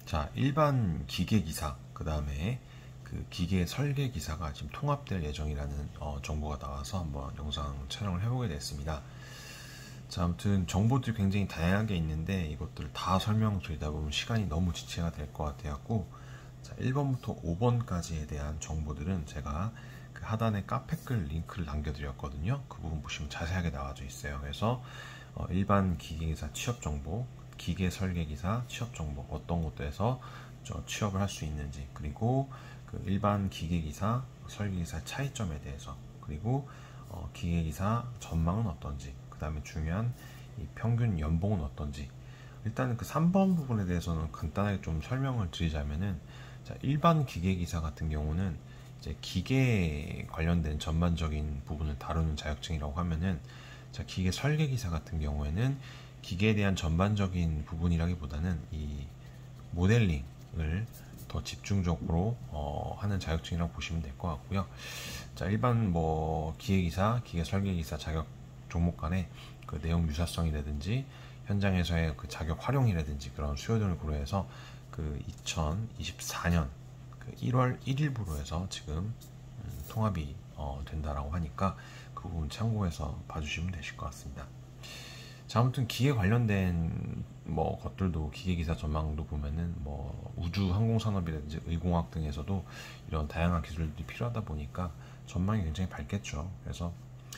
자, 일반 기계기사, 그 다음에 그 기계 설계기사가 지금 통합될 예정이라는 정보가 나와서 한번 영상 촬영을 해보게 됐습니다. 자, 아무튼 정보들이 굉장히 다양하게 있는데 이것들을 다 설명드리다 보면 시간이 너무 지체가 될 것 같아갖고, 자, 1번부터 5번까지에 대한 정보들은 제가 그 하단에 카페글 링크를 남겨드렸거든요. 그 부분 보시면 자세하게 나와져 있어요. 그래서 일반 기계기사 취업 정보, 기계 설계기사 취업 정보, 어떤 곳에서 취업을 할 수 있는지, 그리고 그 일반 기계기사 설계기사 차이점에 대해서, 그리고 기계기사 전망은 어떤지, 그 다음에 중요한 이 평균 연봉은 어떤지. 일단 그 3번 부분에 대해서는 간단하게 좀 설명을 드리자면은, 자, 일반 기계기사 같은 경우는 이제 기계 관련된 전반적인 부분을 다루는 자격증이라고 하면은, 자, 기계 설계기사 같은 경우에는 기계에 대한 전반적인 부분이라기보다는 이 모델링을 더 집중적으로 하는 자격증이라고 보시면 될 것 같고요. 자, 일반 뭐 기계기사, 기계 설계기사 자격 종목 간의 그 내용 유사성이라든지 현장에서의 그 자격 활용이라든지 그런 수요 등을 고려해서 그 2024년 그 1월 1일부로 해서 지금 통합이 된다라고 하니까 그 부분 참고해서 봐주시면 되실 것 같습니다. 자, 아무튼 기계 관련된 뭐 것들도 기계기사 전망도 보면은 뭐 우주 항공산업이라든지 의공학 등에서도 이런 다양한 기술들이 필요하다 보니까 전망이 굉장히 밝겠죠. 그래서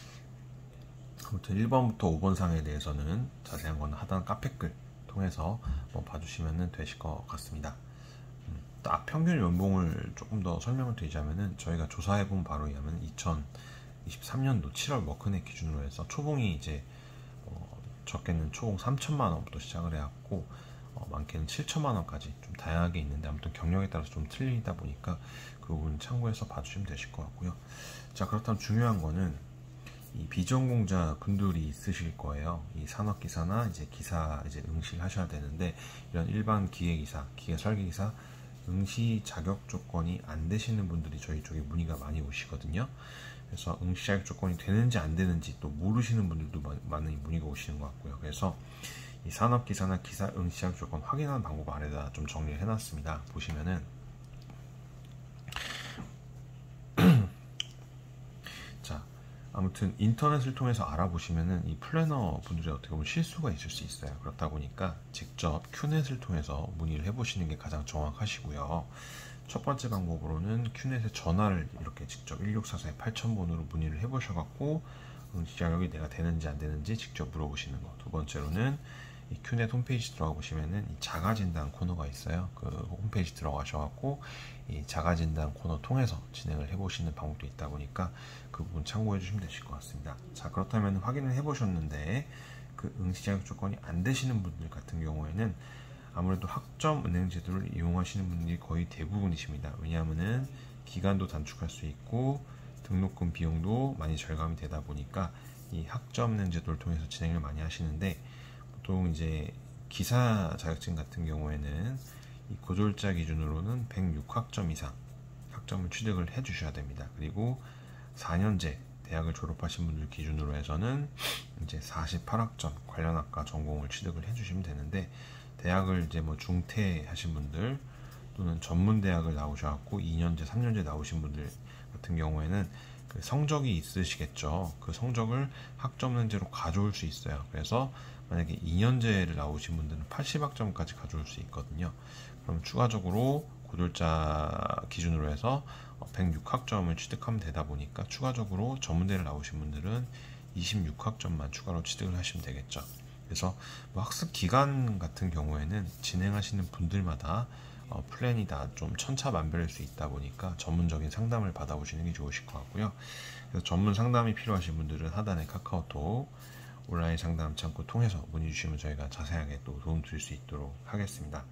아무튼 1번부터 5번 상에 대해서는 자세한 거는 하단 카페글 통해서 한번 봐주시면 되실 것 같습니다. 딱 평균 연봉을 조금 더 설명을 드리자면은, 저희가 조사해본 바로 의하면 2023년도 7월 워크넷 기준으로 해서 초봉이 이제 적게는 초봉 3천만 원부터 시작을 해왔고 많게는 7천만 원까지 좀 다양하게 있는데, 아무튼 경력에 따라서 좀 틀리다 보니까 그 부분 참고해서 봐주시면 되실 것 같고요. 자, 그렇다면 중요한 거는 이 비전공자 분들이 있으실 거예요. 이 산업기사나 이제 기사 이제 응시를 하셔야 되는데, 이런 일반 기계기사, 기계 설계기사 응시 자격 조건이 안 되시는 분들이 저희 쪽에 문의가 많이 오시거든요. 그래서 응시 자격 조건이 되는지 안 되는지 또 모르시는 분들도 많이 문의가 오시는 것 같고요. 그래서 이 산업기사나 기사 응시 자격 조건 확인하는 방법 아래다 좀 정리를 해놨습니다. 보시면은 자, 아무튼 인터넷을 통해서 알아보시면은 이 플래너 분들이 어떻게 보면 실수가 있을 수 있어요. 그렇다 보니까 직접 큐넷을 통해서 문의를 해보시는 게 가장 정확하시고요. 첫 번째 방법으로는 큐넷에 전화를 이렇게 직접 1644에 8000번으로 문의를 해보셔갖고 응시 자격이 내가 되는지 안 되는지 직접 물어보시는 거. 두 번째로는 이 큐넷 홈페이지 들어가 보시면은 이 자가진단 코너가 있어요. 그 홈페이지 들어가셔갖고 이 자가진단 코너 통해서 진행을 해보시는 방법도 있다 보니까 그 부분 참고해 주시면 되실 것 같습니다. 자, 그렇다면 확인을 해보셨는데 그 응시 자격 조건이 안 되시는 분들 같은 경우에는 아무래도 학점 은행 제도를 이용하시는 분들이 거의 대부분이십니다. 왜냐하면은 기간도 단축할 수 있고 등록금 비용도 많이 절감이 되다 보니까 이 학점 은행 제도를 통해서 진행을 많이 하시는데, 보통 이제 기사 자격증 같은 경우에는 이 고졸자 기준으로는 106학점 이상 학점을 취득을 해 주셔야 됩니다. 그리고 4년제 대학을 졸업하신 분들 기준으로 해서는 이제 48학점 관련 학과 전공을 취득을 해 주시면 되는데, 대학을 이제 뭐 중퇴하신 분들 또는 전문 대학을 나오셔갖고 2년제, 3년제 나오신 분들 같은 경우에는 그 성적이 있으시겠죠. 그 성적을 학점 문제로 가져올 수 있어요. 그래서 만약에 2년제를 나오신 분들은 80학점까지 가져올 수 있거든요. 그럼 추가적으로 고졸자 기준으로 해서 106학점을 취득하면 되다 보니까 추가적으로 전문대를 나오신 분들은 26학점만 추가로 취득을 하시면 되겠죠. 그래서 뭐 학습 기간 같은 경우에는 진행하시는 분들마다 플랜이 다 좀 천차만별일 수 있다 보니까 전문적인 상담을 받아보시는 게 좋으실 것 같고요. 그래서 전문 상담이 필요하신 분들은 하단에 카카오톡 온라인 상담 창구 통해서 문의 주시면 저희가 자세하게 또 도움 드릴 수 있도록 하겠습니다.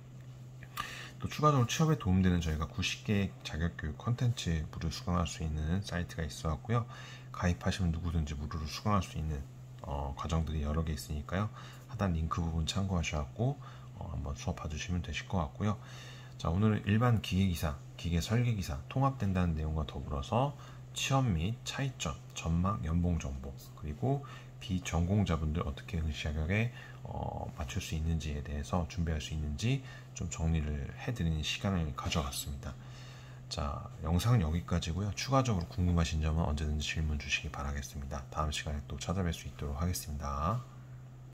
또 추가적으로 취업에 도움되는 저희가 90개 자격교육 콘텐츠 무료 수강할 수 있는 사이트가 있어 왔고요. 가입하시면 누구든지 무료로 수강할 수 있는 과정들이 여러 개 있으니까요. 하단 링크 부분 참고하셔갖고 한번 수업 봐주시면 되실 것 같고요. 자, 오늘은 일반 기계기사, 기계 설계기사 통합된다는 내용과 더불어서 취업 및 차이점, 전망, 연봉 정보, 그리고 비전공자분들 어떻게 응시 자격에 맞출 수 있는지에 대해서 준비할 수 있는지 좀 정리를 해드리는 시간을 가져왔습니다. 자, 영상은 여기까지고요. 추가적으로 궁금하신 점은 언제든지 질문 주시기 바라겠습니다. 다음 시간에 또 찾아뵐 수 있도록 하겠습니다.